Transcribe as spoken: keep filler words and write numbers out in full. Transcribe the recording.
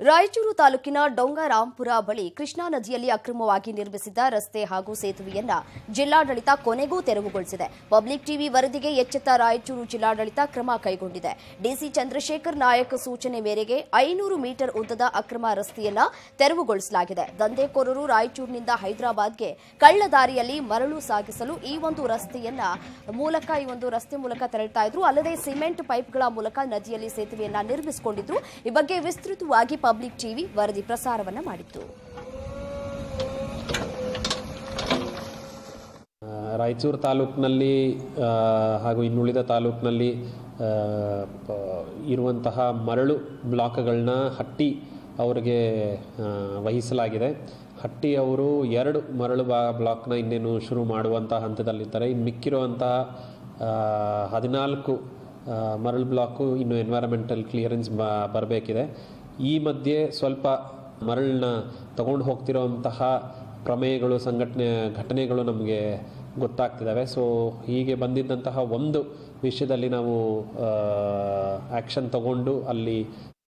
ರಾಯಚೂರು ತಾಲೂಕಿನ ಡೊಂಗರಾಂಪುರ ಬಳಿ ಕೃಷ್ಣಾ ನದಿಯಲ್ಲಿ ಅಕ್ರಮವಾಗಿ ನಿರ್ಮಿಸಿದ್ದ ರಸ್ತೆ ಹಾಗೂ ಸೇತುವೆಯನ್ನ ಜಿಲ್ಲಾಡಳಿತ ಕೊನೆಗೂ ತೆರವುಗೊಳಿಸಿದೆ. ಪಬ್ಲಿಕ್ ಟಿವಿ ವರದಿಗೆ ಎಚ್ಚೆತ್ತ ರಾಯಚೂರು ಜಿಲ್ಲಾಡಳಿತ ಕ್ರಮ ಕೈಗೊಂಡಿದೆ. ಡಿಸಿ ಚಂದ್ರಶೇಖರ್ ನಾಯಕ್ ಸೂಚನೆ ಮೇರೆಗೆ ಐನೂರು ಮೀಟರ್ ಉದ್ದದ ಅಕ್ರಮ ರಸ್ತೆಯನ್ನ ತೆರವುಗೊಳಿಸಲಾಗಿದೆ. ದಂಧೆಕೋರರು ರಾಯಚೂರಿನಿಂದ ಹೈದರಾಬಾದ್ಗೆ ಕಳ್ಳ ದಾರಿಯಲ್ಲಿ ಮರಳು ಸಾಗಿಸಲು ಈ ಒಂದು ರಸ್ತೆಯನ್ನ ಮೂಲಕ ಈ ಒಂದು ರಸ್ತೆ ಮೂಲಕ ತೆರಳುತ್ತಾ ಇದ್ರು. ಅಲ್ಲದೆ ಸಿಮೆಂಟ್ ಪೈಪ್ಗಳ ಮೂಲಕ ನದಿಯಲ್ಲಿ ಸೇತುವೆಯನ್ನ ನಿರ್ಮಿಸಿಕೊಂಡಿದ್ರು. ಈ ಬಗ್ಗೆ ವಿಸ್ತೃತವಾಗಿ ಪಬ್ಲಿಕ್ ಟಿವಿ ವರದಿ ಪ್ರಸಾರವನ್ನ ಮಾಡಿತ್ತು. ರಾಯಚೂರು ತಾಲೂಕಿನಲ್ಲಿ ಹಾಗೂ ಇನ್ನುಳಿದ ತಾಲೂಕಿನಲ್ಲಿ ಇರುವಂತಹ ಮರಳು ಬ್ಲಾಕ್ಗಳನ್ನ ಹಟ್ಟಿ ಅವರಿಗೆ ವಹಿಸಲಾಗಿದೆ. ಹಟ್ಟಿ ಅವರು ಎರಡು ಮರಳು ಬ್ಲಾಕ್ನ ಇನ್ನೇನು ಶುರು ಮಾಡುವಂತಹ ಹಂತದಲ್ಲಿದ್ದಾರೆ. ಇನ್ನು ಮಿಕ್ಕಿರುವಂತಹ ಹದಿನಾಲ್ಕು ಮರಳು ಬ್ಲಾಕು ಇನ್ನು ಎನ್ವೈರನ್ಮೆಂಟಲ್ ಕ್ಲಿಯರೆನ್ಸ್ ಬರಬೇಕಿದೆ. ಈ ಮಧ್ಯೆ ಸ್ವಲ್ಪ ಮರಳನ್ನ ತಗೊಂಡು ಹೋಗ್ತಿರೋಂತಹ ಪ್ರಮೇಯಗಳು ಸಂಘಟನೆ ಘಟನೆಗಳು ನಮಗೆ ಗೊತ್ತಾಗ್ತಿದ್ದಾವೆ. ಸೊ ಹೀಗೆ ಬಂದಿದ್ದಂತಹ ಒಂದು ವಿಷಯದಲ್ಲಿ ನಾವು ಆ್ಯಕ್ಷನ್ ತಗೊಂಡು ಅಲ್ಲಿ